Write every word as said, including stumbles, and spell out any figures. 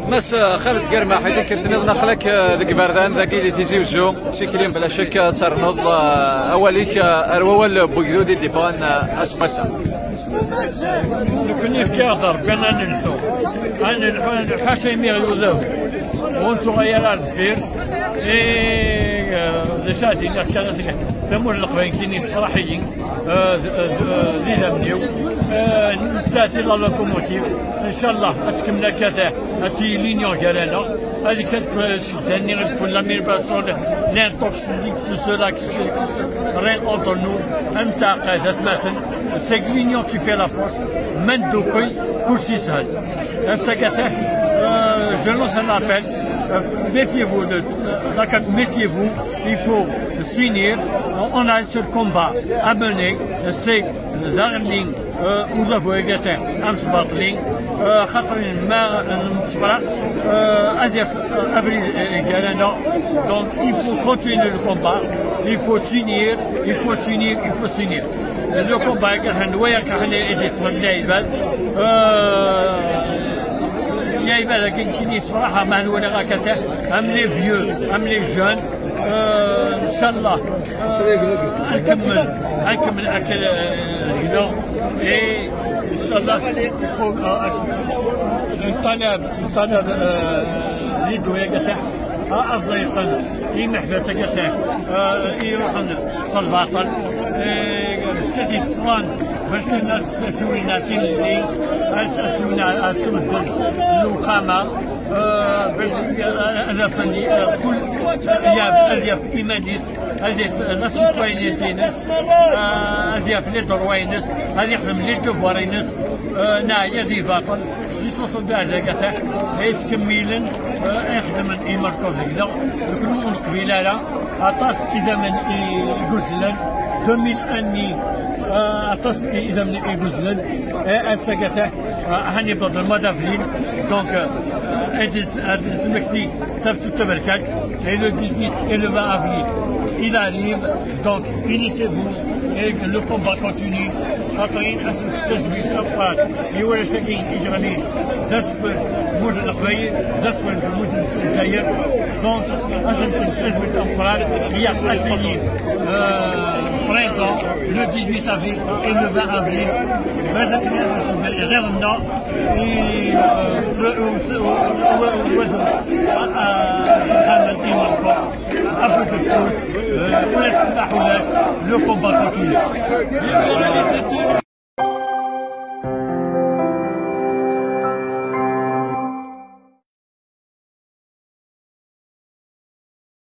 ماس خالد كرماح إذا كنت نقلك ذاك بردان ذاك اللي تيجي وجو شكلين بلا شك ترنض أوليك أروال بوجدود الدفان أسمسا. كني في كاطر بنا نلحو أنا الحاشا يمير يوذو وانتو غير الفير إيه دشاتي نحكي ثمور القبين كيني صراحيين ذي لمنيو نتاتي لا لوكوموتيف ان شاء الله اتكمل كذا اتي لينيون ديالنا هذه كانت شداني غير كل لاميرباسيون لانتوكسيك تو سولا رين اونتر نو امسا قاعده مثلا سي لينيون كي في لا فورس من دوكي كلشي سهل هسا كذا جو لونس ان ابل méfiez-vous de la carte, méfiez-vous, il faut s'unir. On a un seul combat à mener, c'est Zarling ou la Voyagata, Amsbartling, Khatrin, Msfra, Azef, Abril et Galana. Donc il faut continuer le combat, il faut s'unir, il faut s'unir, il faut s'unir. Le combat est un noyau qui est détruit. يا يبان لكن كيني صراحة ما نقول لك هم لي فيو هم لي جون ان شاء الله نكمل نكمل اكل هنا اي ان شاء الله فوق نطلب نطلب ليدو يا قتاع افضل يقل يمحبس قتاع يروح صلباطل سكتي فلان باش كنا سوينا كاين سوينا سود الوقامه باش انا فني كل الياف ايمانيس هذه لا سيتوينيتي ناس هذه في لي دروينس هذه يخدم لي دوفوارينس نايا دي باطل شي صوصو كاع كاع هي تكميلا يخدم ايماركو هكذا كلهم قبيله لا عطاس اذا من يقزلن ألفين اني عطاس اذا من يقزلن السكته هاني بدل ما دافلين دونك سمكتي صافي تبركات et le dix-huit et le vingt avril il arrive donc unissez-vous et le combat continue خاطرين تثبيت الأبطال يوري ساكين إجرامين زسفر مدن القبيل زسفر مدن الجزائر دونك أجل تثبيت الأبطال هي atelier présent le dix-huit avril et le vingt avril مازال كنا غير النار le combat continue.